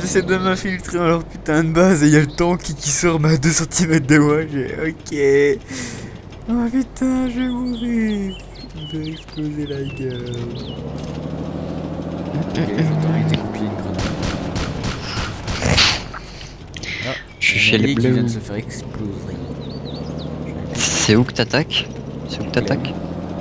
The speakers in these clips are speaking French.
essaient de m'infiltrer dans leur putain de base et y'a le tank qui sort à 2 cm de moi. Ok. Oh putain, je vais mourir. Je vais exploser la gueule. Ok, j'entends rien découpiller une grenade. Ah, je suis chez les bleus. Qui vient de bleus. se faire exploser. C'est où que t'attaques? C'est où que t'attaques?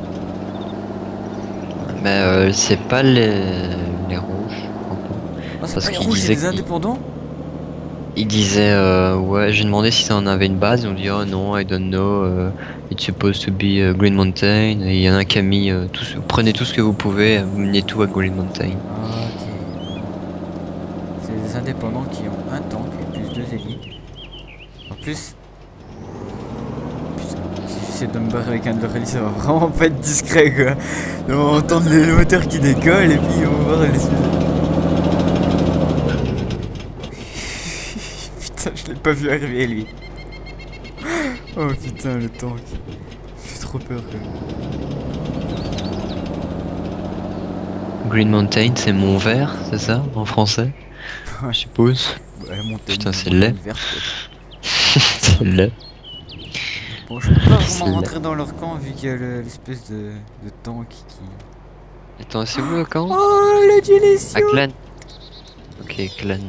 Mais c'est pas les rouges. Ah, c'est Parce pas les qu'il rouges, disait c'est des indépendants? Il disait ouais, j'ai demandé si ça en avait une base, ils ont dit oh non, I don't know, it's supposed to be Green Mountain, et il y en a un qui a mis prenez tout ce que vous pouvez, menez tout à Green Mountain. Ah, ok. C'est des indépendants qui ont un tank et plus 2 hélis. En plus, putain, si j'essaie de me barrer avec un de leurs hélis, ça va vraiment pas être discret quoi. On va entendre le moteur qui décolle et puis on va voir les. Putain, je l'ai pas vu arriver lui. Oh putain, le tank. Il fait trop peur quand même. Green Mountain, c'est Mont Vert, c'est ça, en français? Je suppose. Ouais, putain, c'est laid. C'est laid. Bon, je peux pas vraiment rentrer dans leur camp vu qu'il y a l'espèce de tank qui... Attends, c'est où le camp? Oh, la dilection. À Clan. Ok, Clan.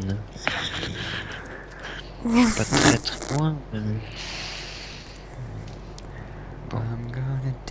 Je suis pas très très loin. Bon. I'm gonna die.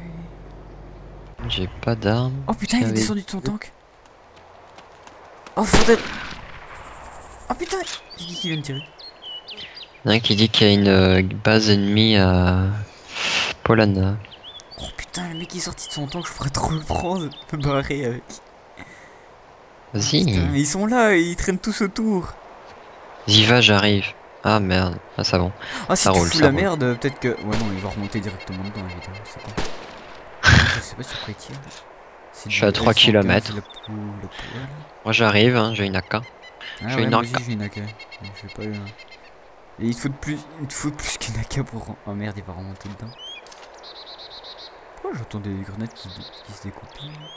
J'ai pas d'armes. Oh putain, il est descendu de son tank. Oh, faudrait... Oh putain, c'est qui vient de tirer? Il y en a un qui dit qu'il y a une base ennemie à Polana. Oh putain, le mec est sorti de son tank, je pourrais trop le prendre, me barrer avec. Vas-y. Putain, mais ils sont là, ils traînent tous autour. J'y va, j'arrive. Ah merde, ah ça bon. Ah si ça tu roule, fous ça la roule. merde, peut-être que... Ouais non, il va remonter directement dedans évidemment, je sais pas. Je sais pas sur quoi il tire. Je suis à 3 km. Moi j'arrive, hein, j'ai une AK. Ah j'ai ouais, une moi AK. aussi j'ai une AK. Je sais pas... Et il te faut plus qu'une AK pour... Oh merde, il va remonter dedans. Pourquoi j'entends des grenades qui se découpent?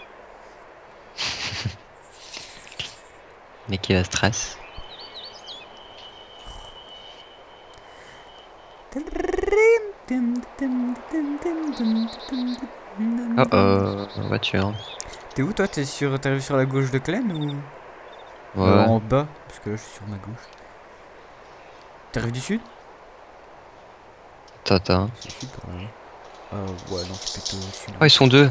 Mais qui va stress. Oh oh, voiture. T'es où toi? T'arrives sur la gauche de Clan ou... Ouais. En bas, parce que là je suis sur ma gauche. T'arrives du sud? Attends. C'est sud par là. Ouais, non, c'est plutôt sud. Oh, ils sont deux.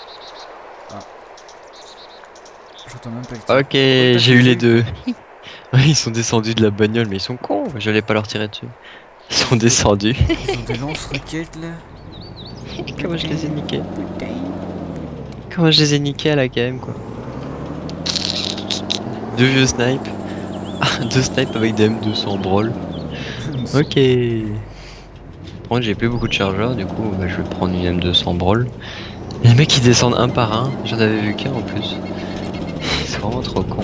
J'entends même pas le tir. Ok, j'ai eu les deux. Ouais, ils sont descendus de la bagnole, mais ils sont cons. J'allais pas leur tirer dessus. Ils sont descendus. Ils ont des lance-roquettes là. Comment je les ai niqués? Comment je les ai niqués à la KM quoi. Deux vieux snipes. Ah, deux snipes avec des M200 brawl. Ok. Par contre j'ai plus beaucoup de chargeurs, du coup bah, je vais prendre une M200 brawl. Les mecs ils descendent un par un, j'en avais vu qu'un en plus. C'est vraiment trop con.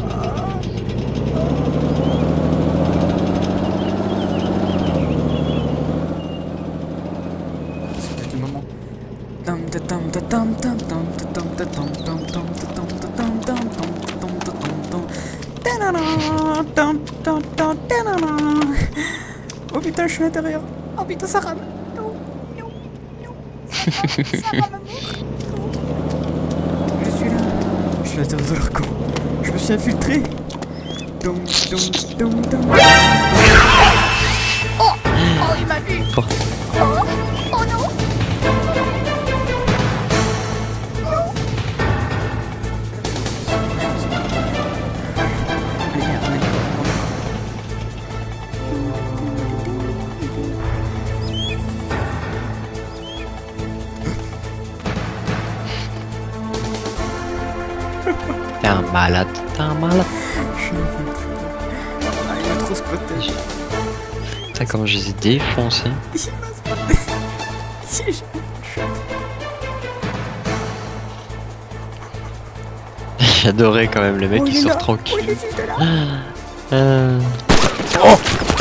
C'est peut-être le moment. Oh putain, je suis à l'intérieur. Oh putain, ça rame. Non, non, non. Ça rame à mort. Je suis là. Je suis à l'intérieur de leur camp. Je me suis infiltré. Oh, il m'a vu. Oh. Oh non. T'es un malade, t'es un malade. Il m'a trop spoté. Putain comment je les ai défoncés. J'adorais quand même les mecs qui sortent tranquilles. Oh,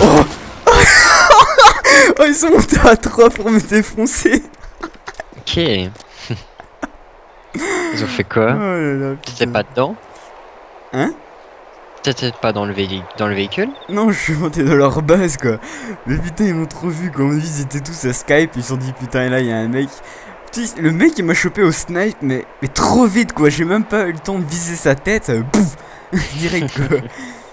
ils sont montés à 3 pour me défoncer. Ok. Ils ont fait quoi? Oh là là, T'étais pas dedans? Hein? T'étais pas dans le véhicule? Non, je suis monté dans leur base quoi. Mais putain, ils m'ont trop vu quand ils étaient tous à Skype. Ils se sont dit putain, là il y a un mec. Putain, le mec il m'a chopé au snipe, mais trop vite quoi. J'ai même pas eu le temps de viser sa tête. Pouf direct quoi.